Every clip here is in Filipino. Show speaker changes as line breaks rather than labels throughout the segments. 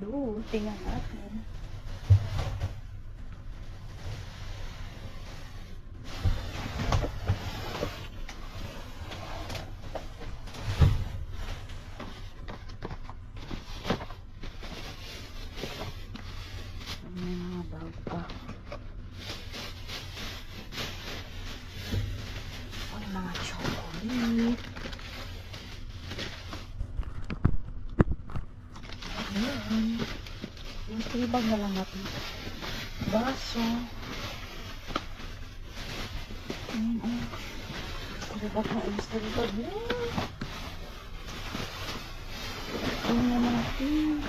Hello, tingnan natin. May mga bag pa. Ang mga chocolate. Ayan. Yung tibag na lang natin. Baso. Ayan, ayan. Tibag na yung tibag. Ayan natin.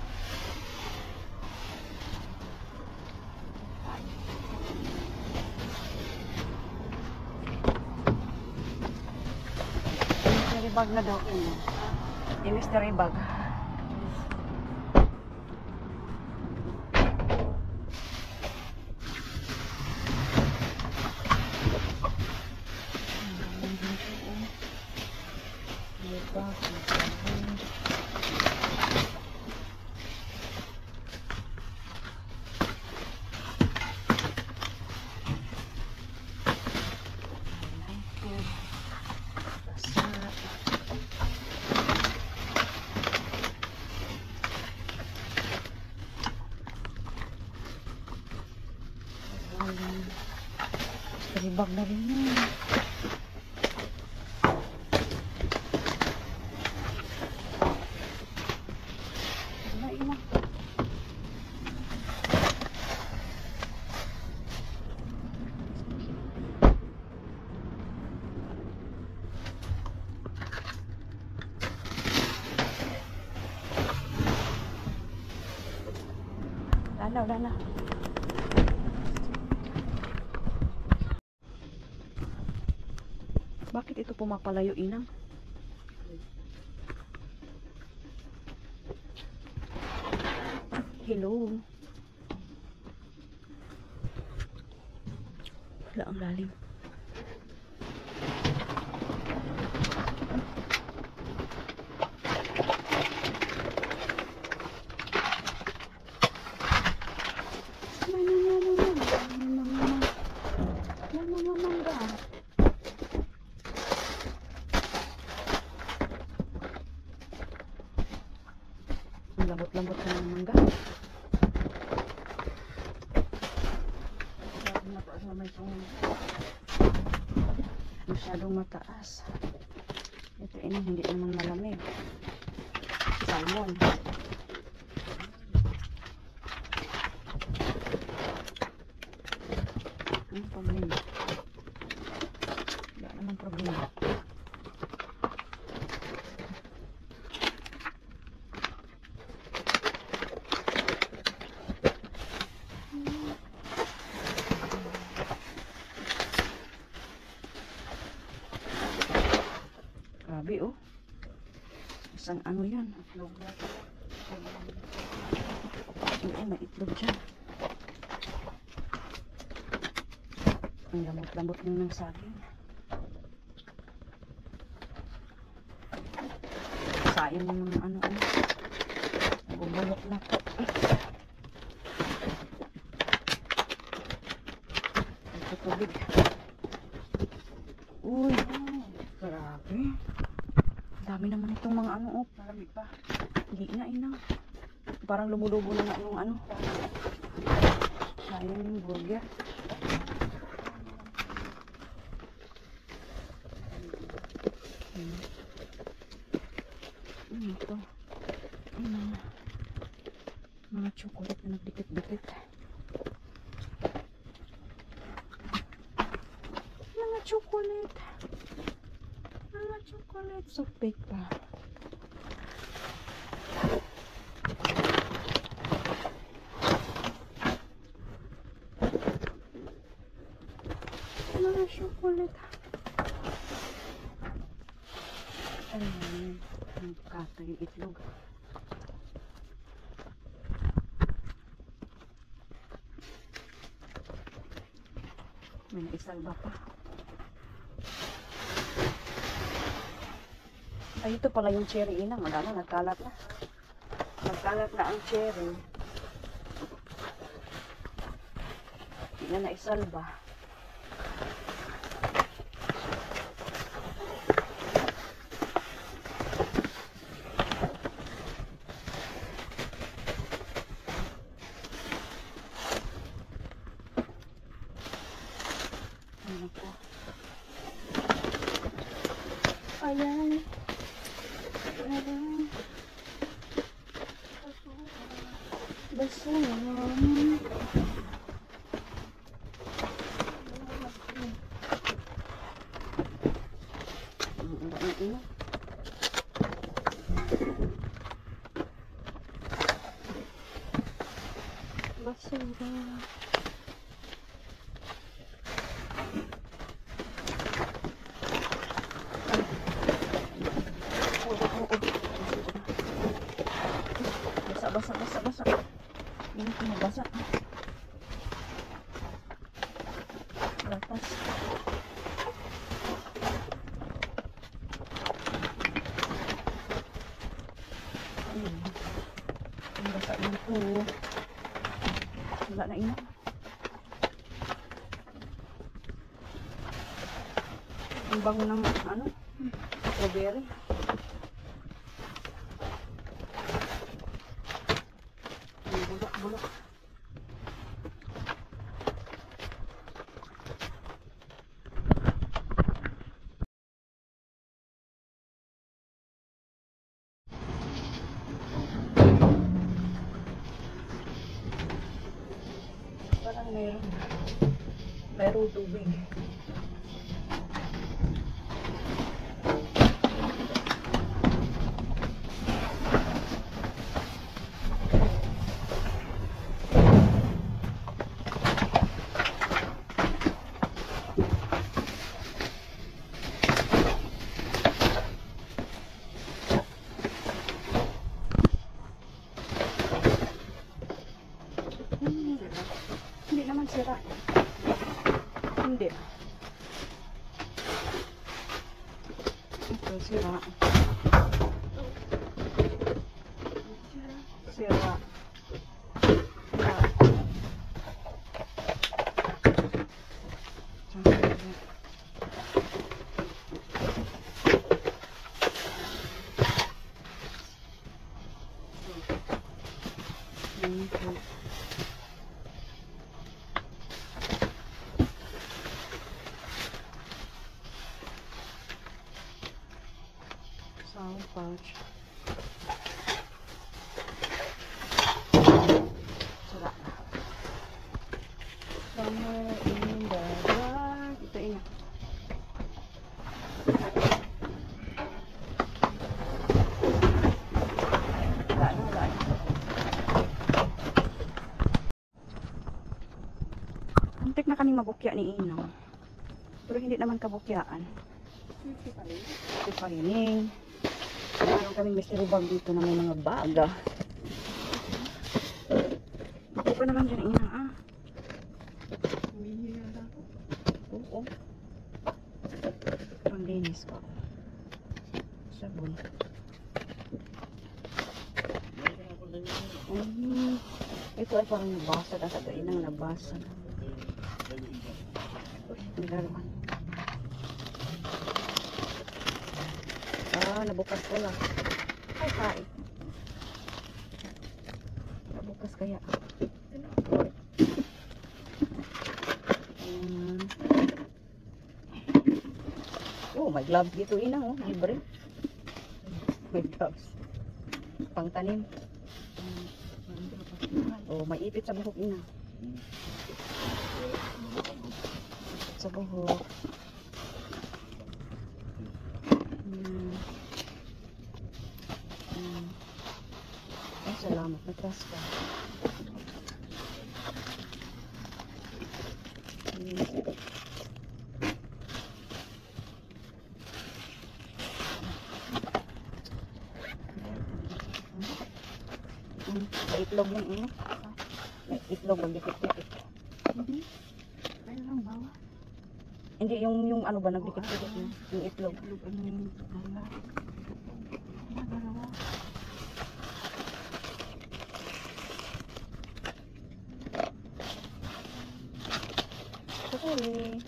Mystery bag na daw yun. Yung mystery bag. Bag na rin yan. Wala ina. Wala na. Bakit ito pumapalayo, inang? Hello. Wala ang lalim. Lambot-lambot na ng mangga. Masyadong mataas. Ito hindi naman malamig. Salmon. Ano problema? Wala naman problema. Grabe oh. Isang ano yan? Itlog na. Oo, may itlog dyan. Ang lamot-lamot lang ng saging. Sayang yung mga ano oh. Bubulok na po. Ito tubig. Uy, grabe. Dami naman itong mga ano, oh, malamig pa. Hindi na, inang. Parang lumulubo na nga yung ano. Sayang yung burger. Ano ito? Mga chocolate na nagdikit-dikit. Mga chocolate. Chocolate so big pa. Mga chocolate. Ayan. Ang kato yung itlog. May naisalba pa. Ay, ito pala yung cherry inang. Wala na, nagkalat na. Nagkalat na ang cherry. Hindi na naisalba. Ano po? Ayan. Ayan. Basura. Basura. Basa. Ini kena basa. Lapas. Ang basa dito. Wala na ina. Ang bango ng ano? Strawberry. Bulok. Parang mayroong tubig. Hindi naman sira. Hindi. Ito sira. Sira. Sound pouch. Sira. Somewhere in the dark. Ito ina. Wala. Antik na kami mabukya ni Inang. Pero hindi naman kabukyaan. Ito pa rin. Meron kaming mystery bag dito na may mga baga. Ako pa naman dyan, Ina, ah. Oo. Panglinis ko. Sabon. Ito ay parang nabasag. Asa ba inang nabasag? Uy, nilaruan. Nabukas ko lang. Ay. Nabukas kaya. Oh, may gloves dito, Ina, oh. Libre. May gloves. Pangtanim. Oh, may ipit sa buhok, Ina. Sa buhok. Ay, salamat. Nagtras ka. May itlog lang, Ina. May itlog, magdikit-dikit. Hindi. Kaya lang bawa. Hindi, yung ano ba, nagdikit-dikit na. Yung itlog. Ano yung dala? Dalawa. huli.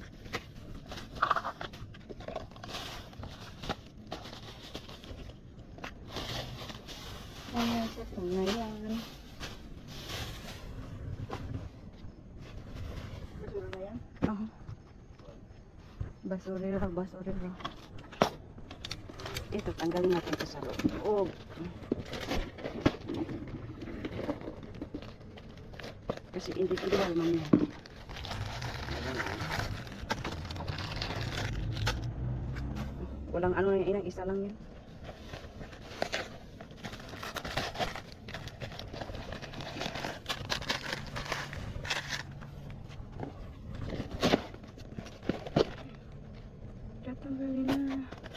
Ayan, sa tunga yan.
Basura na yan?
Oh. Basurero, basurero. Ito, tanggalin natin ito sa loob. Kasi individual man yan. Walang ano yung inang isa lang yan. Tatanggalin na.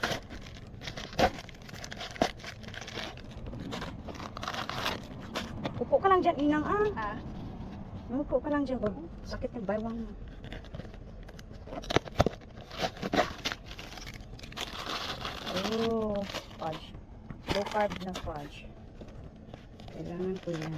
Upo ka lang dyan, inang ah. Upo ka lang dyan, bag. Sakit ng baywang mo. Oh, fudge. Low carb na fudge. Kailangan ko yan.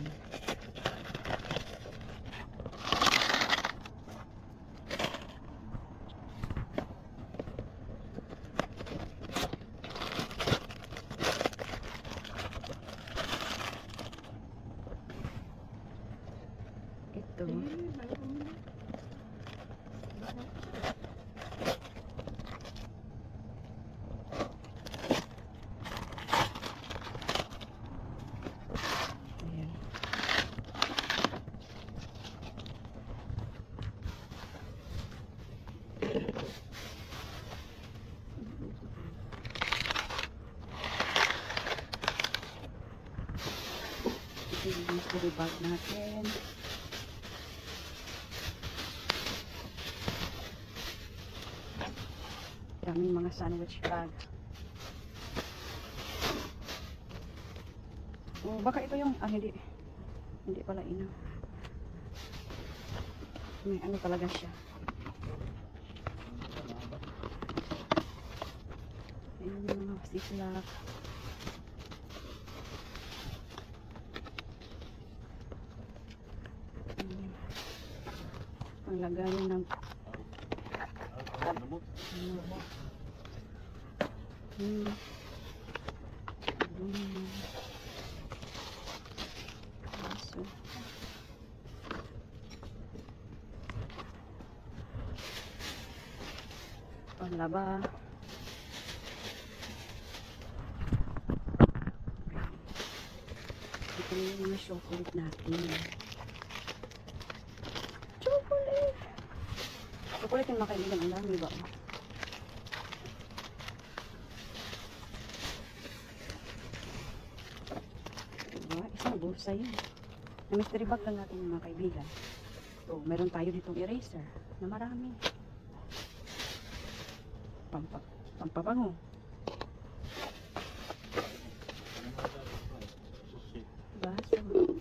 Ito. Ayan. Ito yung mystery bag natin. Daming mga sandwich bag. Oh, baka ito yung, hindi. Hindi pala ina. May ano talaga siya. Ayan yung mga sislak. Ang lagayan ng panglaba. Ito na yung mga chocolate natin. Chocolate! Chocolate yung makaibigan. Ang dami ba? Diba? Isang bulsa yun. Na mystery bag lang natin mga kaibigan. So, meron tayo ditong eraser na marami. Pampabango. Baso.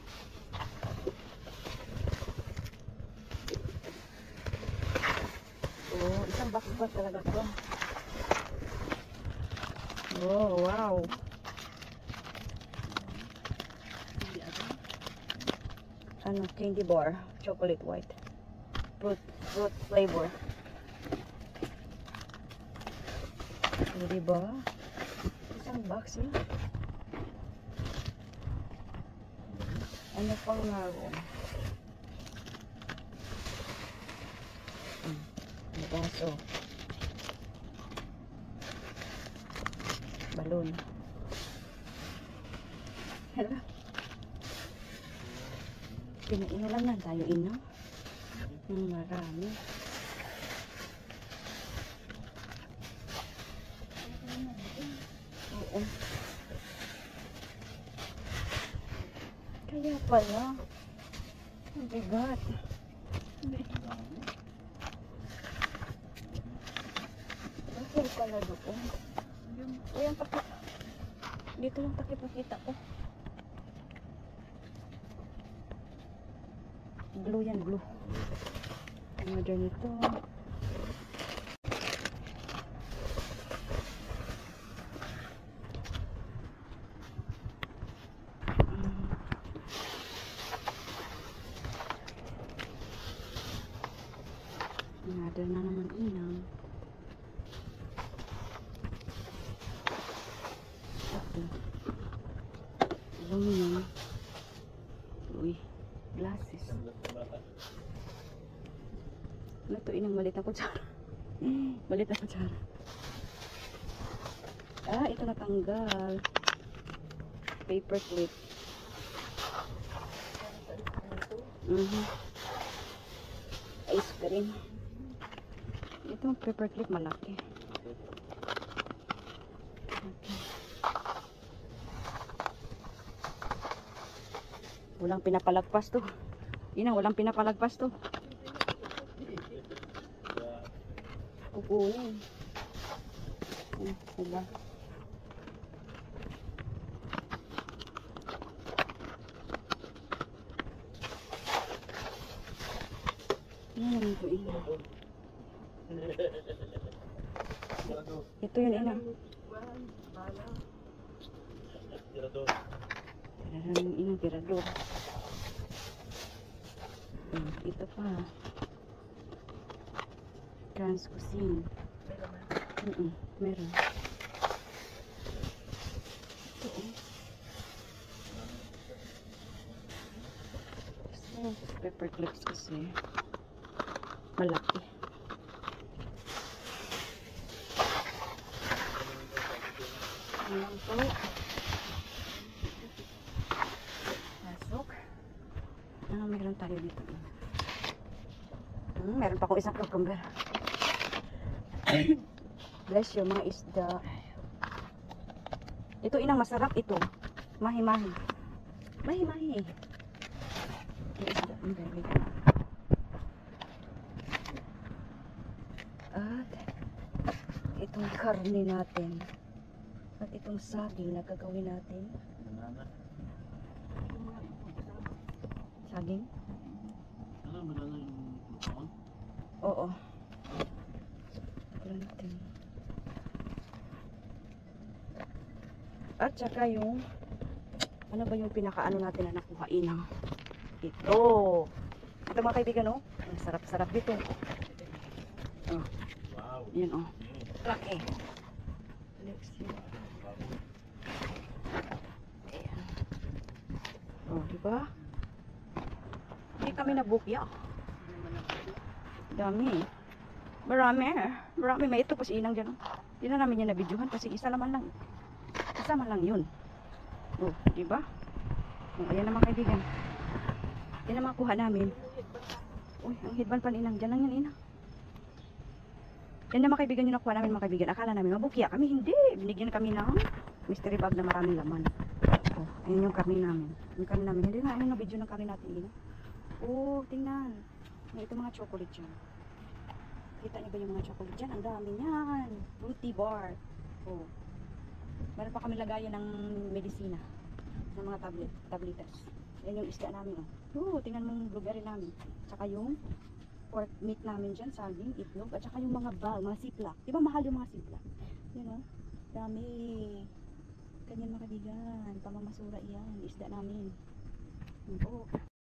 Oh, isang box ba talaga ito? Oh, wow. Ano, candy bar, chocolate white. Fruit flavor. So, diba? Isang box yun. Ano pang naroon? Baso. Balon. Hala. Pinainulan lang tayo, ino. Marami. Oo. Kaya pala. Ang bigat. Bakit pala doon? Ayan, takip. Dito lang takip nakita ko. Blue yan, blue. Mga ganito. Order na naman inang. Ito. Aluminum. Uy, glasses. Ano to, inang malit na kutsara? Malit na kutsara. Ah, ito natanggal. Paper clip. Ice cream. Ito paper clip malaki. Okay. Walang pinapalagpas to. Inang, walang pinapalagpas to. Kukunin. Diba? Yan ito, ina. Ito yun, ina. Tirador. Ina, tirador. Ito pa. Transcuisine. Meron. Ito, paper clips kasi malaki. Ayan po. Pasok. Ano meron tayo dito? Meron pa akong isang cucumber. Bless you, mga isda. Ito inang masarap ito. Mahi-mahi. Mahi-mahi. Isda. At itong karne natin. At itong saging na gagawin natin. Saging? Oo. Wala natin. At saka yung ano ba yung pinakaano natin na nakuha inang? Ito. Ito mga kaibigan, oh. Ang sarap-sarap dito. Oh. Wow. Yan, oh. Laki. Let's see. Ayan. Oh, diba? Hindi kami nabukya. Dami. Marami. Marami. May ito pa si inang dyan. Hindi na namin yan nabidyohan kasi isa naman lang. Isa man lang yun. Oh, diba? Oh, ayan naman kaibigan. Yan ang makuha namin. Uy, ang hidban pa ni inang. Dyan lang yan, inang. Yan naman kaibigan yung nakuha namin mga kaibigan. Akala namin mabukya kami. Hindi. Binigyan kami ng mystery bag na maraming laman. Oh, ayun yung karne namin. Yung karne namin. Hindi na ayun na video ng karne natin, inang. Oh, tingnan. Ito mga chocolate dyan. Kita niyo ba yung mga chocolate dyan? Ang dami niyan. Fruity bar. Oh. Meron pa kami lagayan ng medisina. Ng mga tabletas. Yan yung isda namin. Oh, tingnan mo yung blueberry namin. Tsaka yung pork meat namin dyan. Saging, itlog. At saka yung mga bal, mga siplak. Diba mahal yung mga siplak? Yan o. Dami. Ganyan mga kaibigan. Pamamasura yan. Isda namin. Oh.